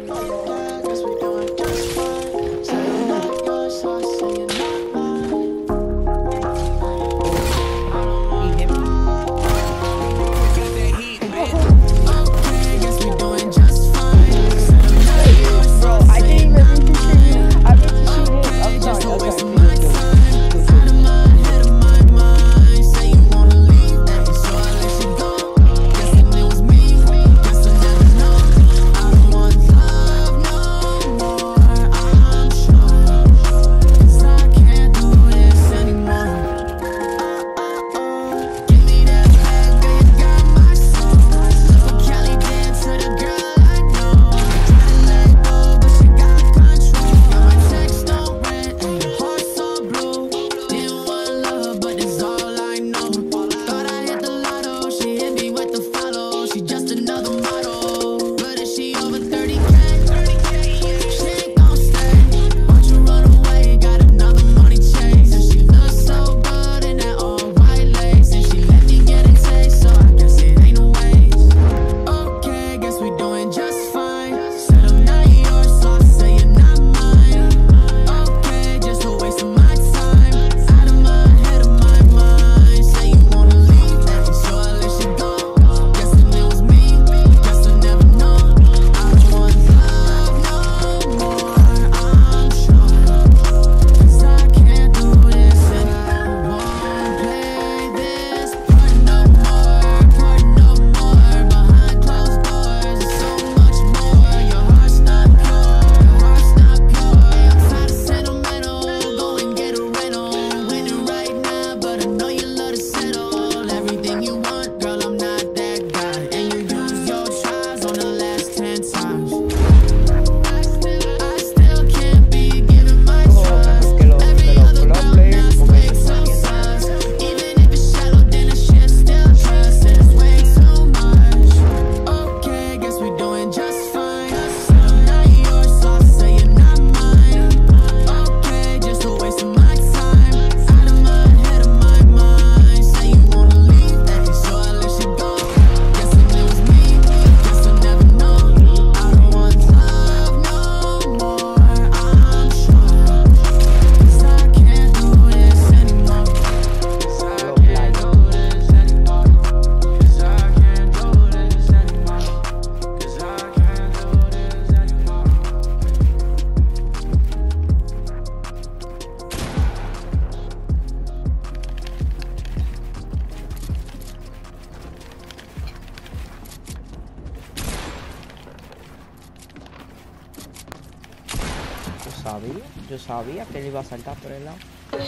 Yo sabía que él iba a saltar por el lado.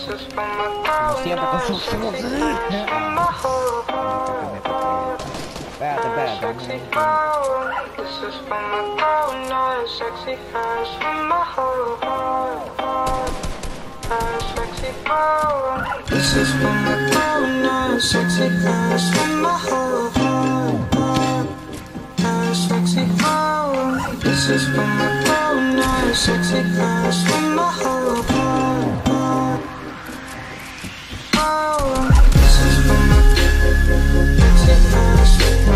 Como siempre con sus... Espérate. This is for my girl, sexy girls from my whole heart. Sexy girl. This is for my girl, sexy girls from my whole heart. This is for my sexy girls.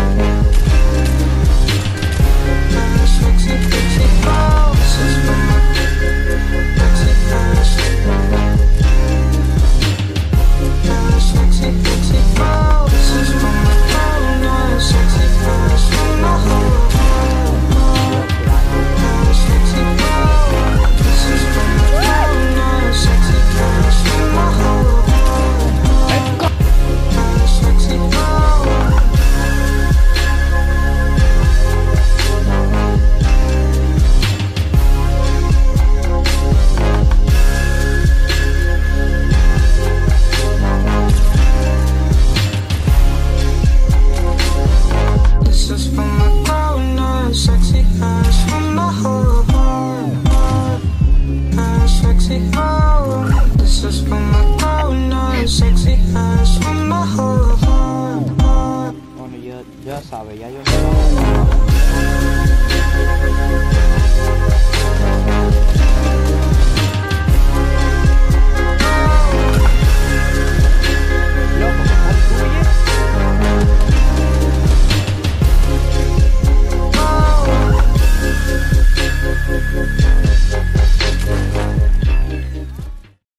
Sexy girls. This is for my sexy girls. Sexy girl, this is for my girl, sexy girls from my whole heart. Sexy girl, this is for my girl, sexy girls from my whole heart. Sexy girl. This is for my grown-up sexy girls.